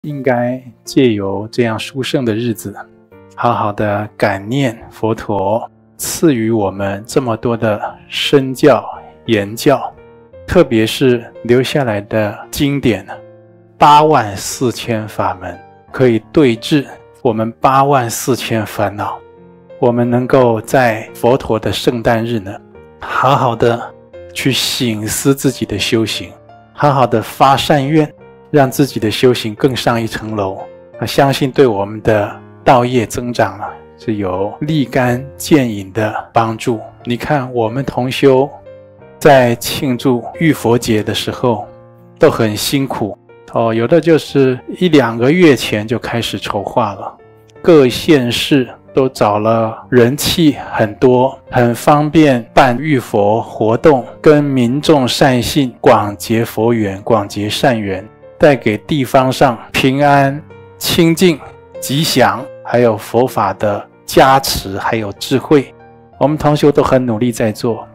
应该借由这样殊胜的日子，好好的感念佛陀赐予我们这么多的身教言教，特别是留下来的经典84000法门，可以对治我们84000烦恼。我们能够在佛陀的圣诞日呢，好好的去省思自己的修行，好好的发善愿，让自己的修行更上一层楼。相信对我们的道业增长是有立竿见影的帮助。你看我们同修在庆祝浴佛节的时候都很辛苦有的就是1-2个月前就开始筹划了，各县市都找了人气很多，很方便办浴佛活动，跟民众善信广结佛缘，广结善缘，带给地方上平安、清净、吉祥，还有佛法的加持，还有智慧。我们同修都很努力在做，